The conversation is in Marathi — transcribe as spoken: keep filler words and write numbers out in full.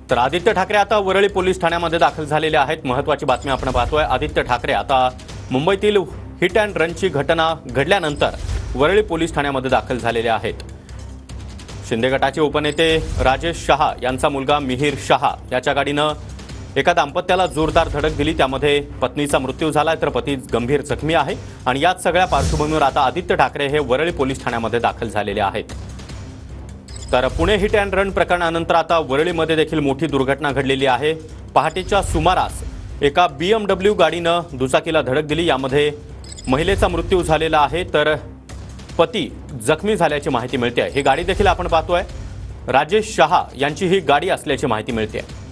तर आदित्य ठाकरे आता वरळी पोलीस ठाण्यामध्ये दाखल झालेले आहेत। महत्त्वाची बातमी आपण पाहतोय। आदित्य ठाकरे आता मुंबईतील हिट अँड रनची घटना घडल्यानंतर वरळी पोलीस ठाण्यामध्ये दाखल झालेले आहेत। शिंदे गटाचे उपनेते राजेश शहा यांचा मुलगा मिहिर शहा याच्या गाडीनं एका दाम्पत्याला जोरदार धडक दिली। त्यामध्ये पत्नीचा मृत्यू झालाय तर पती गंभीर जखमी आहे आणि याच सगळ्या पार्श्वभूमीवर आता आदित्य ठाकरे हे वरळी पोलीस ठाण्यामध्ये दाखल झालेले आहेत। तर पुणे हिट अँड रन प्रकरणानंतर आता वरळीमध्ये देखील मोठी दुर्घटना घडलेली आहे। पहाटेच्या सुमारास एका बीएमडब्ल्यू गाडीनं दुचाकीला धडक दिली। यामध्ये महिलेचा मृत्यू झालेला आहे तर पती जखमी झाल्याची माहिती मिळते आहे। ही गाडी देखील आपण पाहतोय राजेश शहा यांची ही गाडी असल्याची माहिती मिळते आहे।